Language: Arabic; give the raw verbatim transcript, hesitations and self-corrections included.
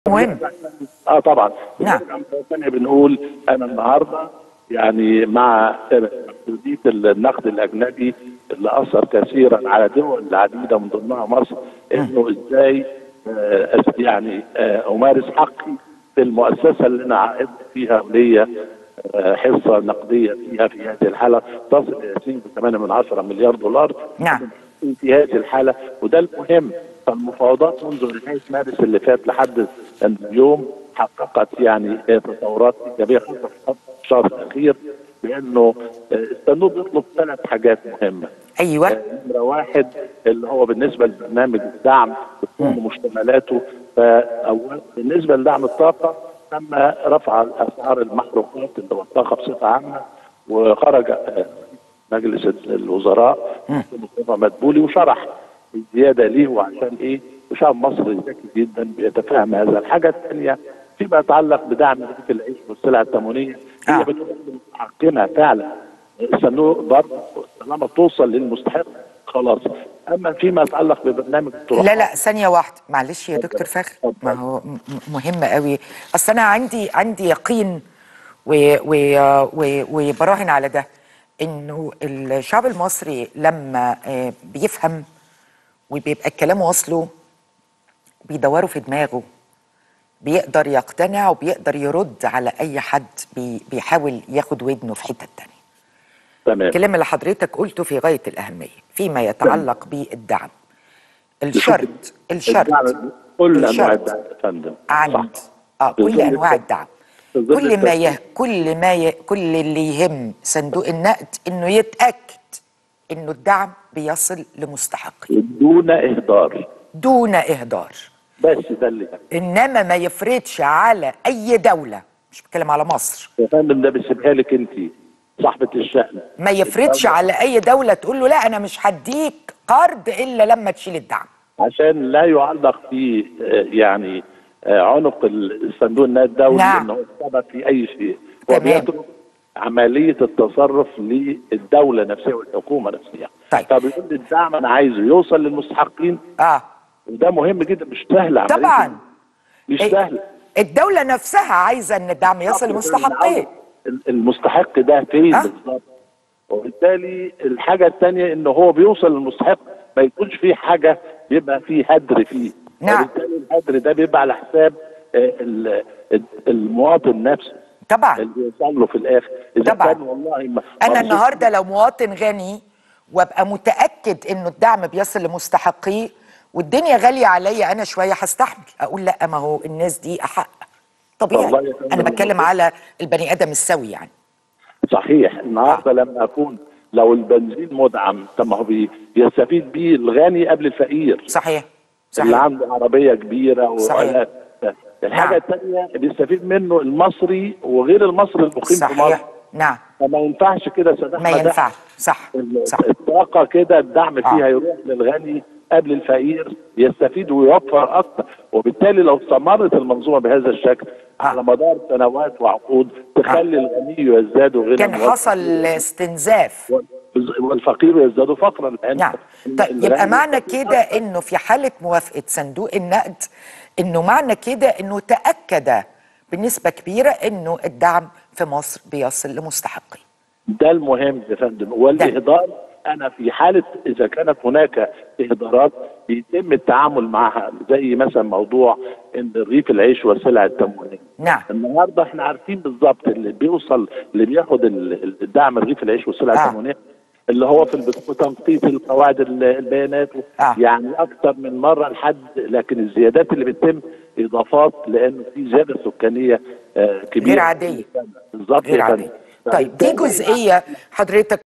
مهم. اه طبعا. نعم. ثانية بنقول انا النهارده يعني مع تجديد النقد الاجنبي اللي اثر كثيرا على دول عديده من ضمنها مصر، انه ازاي آه يعني آه امارس حقي في المؤسسه اللي انا عائد فيها وليا آه حصه نقديه فيها في هذه الحاله تصل الى ثمانية فاصلة ثمانية مليار دولار. نعم. في هذه الحاله وده المهم. فالمفاوضات منذ نهايه مارس اللي فات لحد اليوم حققت يعني تطورات ايجابيه خاصه في الشهر الاخير، بانه الصندوق بيطلب ثلاث حاجات مهمه. ايوه. نمره واحد اللي هو بالنسبه لبرنامج الدعم بكل مشتملاته، فاول بالنسبه لدعم الطاقه تم رفع اسعار المحروقات اللي هو الطاقه بصفه عامه، وخرج مجلس الوزراء مصطفى مدبولي وشرح الزياده ليه وعشان ايه، وشعب مصر ذكي جدا بيتفهم هذا. الحاجه الثانيه فيما يتعلق بدعم رغيف العيش والسلع التموينيه، هي آه. بتقول حقنا فعلا. الصندوق برضه طالما توصل للمستحق خلاص. اما فيما يتعلق ببرنامج الطروحات، لا لا ثانيه واحده معلش يا دكتور فخر، ما هو م- مهم قوي. اصل انا عندي عندي يقين و- و- و- وبراهن على ده، انه الشعب المصري لما آه، بيفهم وبيبقى الكلام واصله بيدوروا في دماغه، بيقدر يقتنع وبيقدر يرد على اي حد بي بيحاول ياخد ودنه في حته تانيه. تمام. الكلام اللي حضرتك قلته في غايه الاهميه فيما يتعلق بالدعم. الشرط الشرط كل انواع الشرط الدعم يا فندم. عند اه كل بظل انواع التد- الدعم. بظل كل ما يه التد- كل ما ي كل اللي يهم صندوق النقد انه يتاكد انه الدعم بيصل لمستحقيه دون اهدار. دون اهدار. بس ده اللي انما ما يفرضش على اي دوله، مش بتكلم على مصر، يا فندم ده بيسيبها لك انت صاحبه الشأن. ما يفرضش على اي دوله تقول له لا انا مش هديك قرض الا لما تشيل الدعم، عشان لا يعلق في آه، يعني آه، عنق الصندوق النقد الدولي نعم. انه سبب في اي شيء. تمام. وبيترك عمليه التصرف للدوله نفسها والحكومه نفسها. طيب. فبيقول الدعم انا عايزه يوصل للمستحقين، اه وده مهم جدا. مش سهل عمليه، طبعا. مش إيه، سهل. الدوله نفسها عايزه ان الدعم يصل لمستحقيه. المستحق ده فين آه. بالظبط؟ وبالتالي الحاجه الثانيه ان هو بيوصل للمستحق ما يكونش فيه حاجه بيبقى فيه هدر فيه. نعم. وبالتالي الهدر ده بيبقى على حساب آه، ال- المواطن نفسه طبعا اللي بيوصل له في الاخر. اذا طبعا. كان والله ما انا ما النهارده لو مواطن غني وابقى متاكد انه الدعم بيصل لمستحقيه والدنيا غاليه عليا انا شويه، هستحمل اقول لا، ما هو الناس دي احق. طبيعي. والله يا فندم انا بتكلم على البني ادم السوي يعني. صحيح. النهارده آه. لما اكون لو البنزين مدعم، طب ما هو بي- بيستفيد بيه الغني قبل الفقير. صحيح اللي صحيح عنده عربيه كبيره صحيح. وعلاقة. الحاجه نعم. الثانيه بيستفيد منه المصري وغير المصري المقيم في مصر. صحيح. نعم. فما ينفعش كده سداح ما مداح. ينفع. صح صح. الطاقه كده الدعم فيها آه. يروح للغني قبل الفقير، يستفيد ويوفر اكتر. وبالتالي لو استمرت المنظومه بهذا الشكل آه. على مدار سنوات وعقود تخلي الغني يزداد وغير كان الموظف حصل استنزاف. والفقير يزداد فقرا. نعم. طيب يبقى معنى كده انه في حاله موافقه صندوق النقد، انه معنى كده انه تاكد بنسبه كبيره انه الدعم في مصر بيصل لمستحقيه. ده المهم يا فندم. والاهدار انا في حاله اذا كانت هناك اهدارات بيتم التعامل معها، زي مثلا موضوع ان رغيف العيش والسلع التموينيه. نعم. النهارده احنا عارفين بالظبط اللي بيوصل اللي بياخد ال- الدعم رغيف العيش والسلع آه. التموينيه اللي هو في البت- تنقيط القواعد ال- البيانات آه. يعني اكثر من مره لحد، لكن الزيادات اللي بتتم اضافات لانه في زياده سكانيه آه، كبيره غير عاديه. بالظبط غير يا عاديه. فندم. طيب دي جزئيه حضرتك